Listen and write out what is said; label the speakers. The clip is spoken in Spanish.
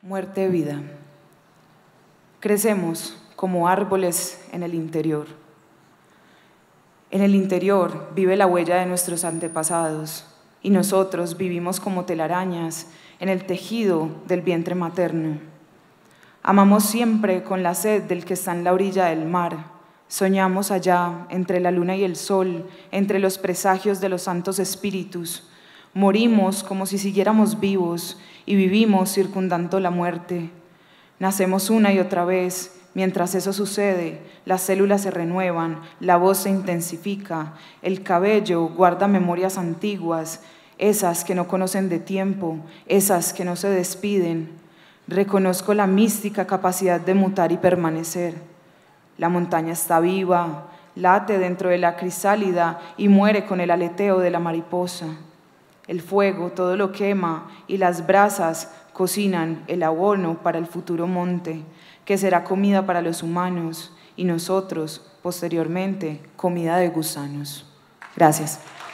Speaker 1: Muerte, vida. Crecemos como árboles en el interior. En el interior vive la huella de nuestros antepasados y nosotros vivimos como telarañas en el tejido del vientre materno. Amamos siempre con la sed del que está en la orilla del mar. Soñamos allá, entre la luna y el sol, entre los presagios de los santos espíritus. Morimos como si siguiéramos vivos y vivimos circundando la muerte. Nacemos una y otra vez. Mientras eso sucede, las células se renuevan, la voz se intensifica, el cabello guarda memorias antiguas, esas que no conocen de tiempo, esas que no se despiden. Reconozco la mística capacidad de mutar y permanecer. La montaña está viva, late dentro de la crisálida y muere con el aleteo de la mariposa. El fuego todo lo quema y las brasas cocinan el abono para el futuro monte, que será comida para los humanos y nosotros, posteriormente, comida de gusanos. Gracias.